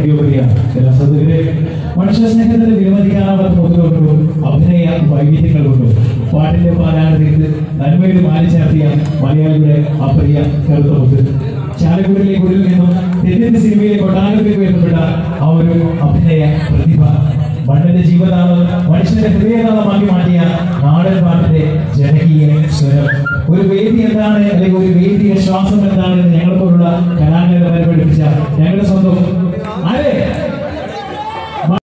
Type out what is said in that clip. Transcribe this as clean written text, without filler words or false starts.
മനുഷ്യ സ്നേഹത്തിന്റെ വിലമതിക്കാനാവാത്ത മുതലുകൊണ്ടും അഭിനയ വൈവിധ്യങ്ങൾ കൊണ്ടും പാട്ടിന്റെ പാരായണത്തിൽ നന്മയുടെ മാലിചാർത്തിയ മലയാളിയുടെ അപ്രിയ കറുത്തമുത്ത് ചാലക്കുടിയിലെ കുടിൽ നിന്നും തെന്നിന്റെ സിനിമയിലെ കൊട്ടാരത്തിലേക്ക് ഉയർത്തപ്പെട്ട ആ ഒരു അഭിനയ പ്രതിഭ മണ്ണിന്റെ ജീവതാളം മനുഷ്യന്റെ ഹൃദയതാളമാക്കി മാറ്റിയ നാടൻ പാട്ടിന്റെ ജനകീയ സ്വരം. ഒരു വേദി എന്താണ് അല്ലെങ്കിൽ ഒരു വേദിയ ശ്വാസം എന്താണെന്ന് ഞങ്ങളെപ്പോലുള്ള കലാകാരന്മാരെ പഠിപ്പിച്ച ഞങ്ങളുടെ സ്വന്തം ആരെ